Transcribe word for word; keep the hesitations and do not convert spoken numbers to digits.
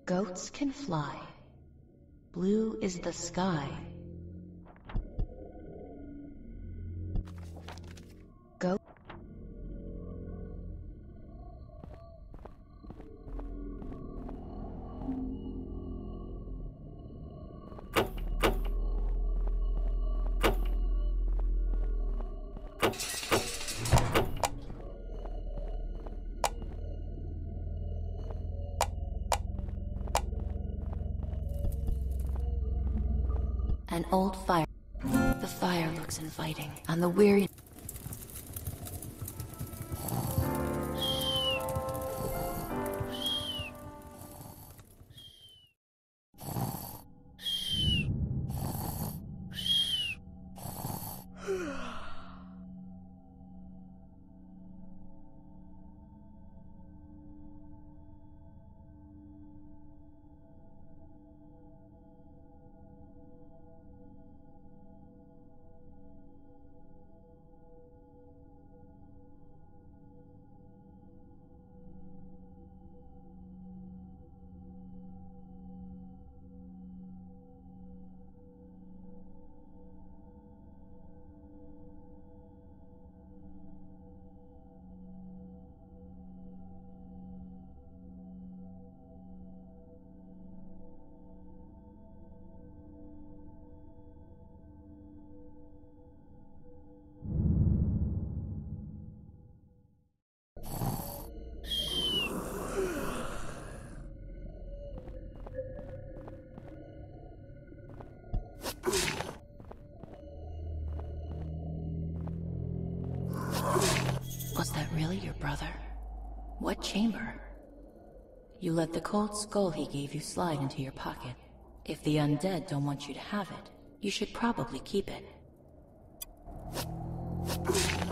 Goats can fly. Blue is the sky. Goat. An old fire. The fire looks inviting, and the weary... Was that really your brother? What chamber? You let the cold skull he gave you slide into your pocket. If the undead don't want you to have it, you should probably keep it.